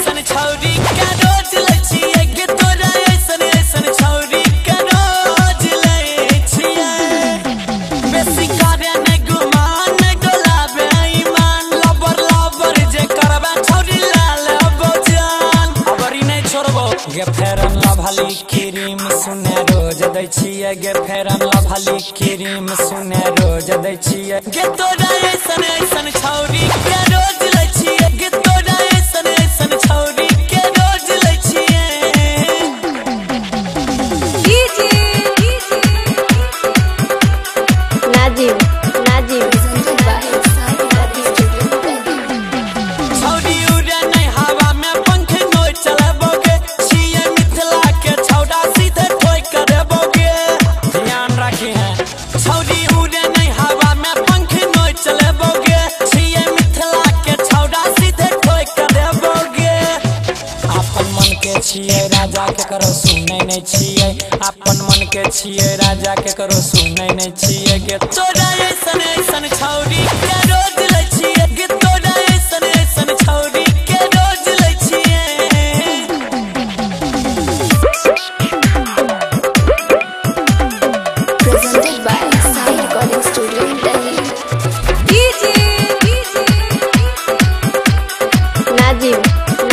ऐसन छौरी का रोज लै छियै गे तोरा ऐसन ऐसन छौरी का रोज लै छियै बेसी करे नै गुमान नै डोलाबे ईमान लबर लबर जे करबा छौरी लाल बोजान अबरी नै छोड़बो गे फेरन लभली क्रीम सुने रोज दै छियै गे फेरन लभली क्रीम सुने रोज दै छियै गे तोरा ऐसन ऐसन छौरी के रोज लै छियै गे तोरा ऐसन ऐसन छौरी के रोज लै छियै नाजिम छौरी उड़े नै हवा में पंख नोच चलबोगे छियै मिथिला के छौड़ा सीधे ठोक कर देबोगे ध्यान रखी है छौरी उड़े नै हवा में पंख नोच चलबोगे छियै मिथिला के छौड़ा सीधे ठोक कर देबोगे अपन मन के छियै राजा के करो सुनै नै छियै अपन मन के छियै राजा के करो सुनै नै छियै गे तोरा ऐसन ऐसन छौरी के रोज लै छियै गे तोरा ऐसन ऐसन छौरी के रोज लै छियै presented by Sai Recording Studio in Delhi. Nazim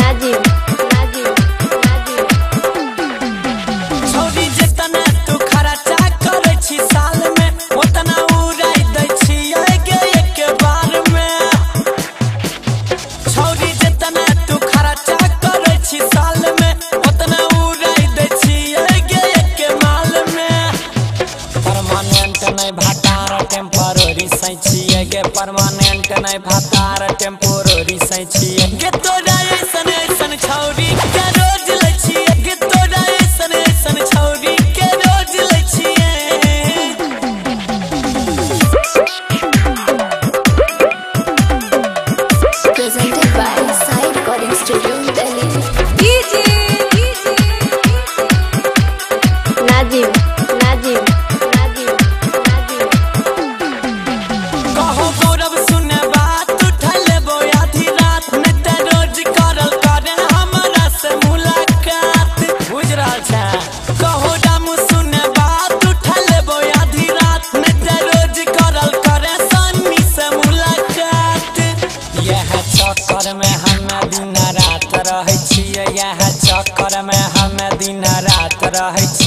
छौरी जितना तू खर्चा करै छी साल में उतना उड़ाई दै छियै गे एक बार में छौरी जितना तू खर्चा करै छी साल में उतना उड़ाई दै छियै गे एक माल में परमानेंट नै भातार टेम्पररी सै छियै गे परमानेंट नै भातार टेम्पररी सै छियै गे तोरा ऐसन ऐसन छौरी के रोज लै छियै गे तोरा ऐसन ऐसन छौरी के रोज लै छियै presented by Sai Recording Studio in Delhi. Nazim कहो गौरव सुने बात उठा लेबो आधी रात में ते रोज करल करे हमरा से मुलाकात बुझ रहल छै कहो रामू सुने बात उठा लेबो आधी रात में ते रोज करल करे सन्नी से मुलाकात यह चक्कर में हम दिन रात रहै छियै यह चक्कर में हम दिन रात रहै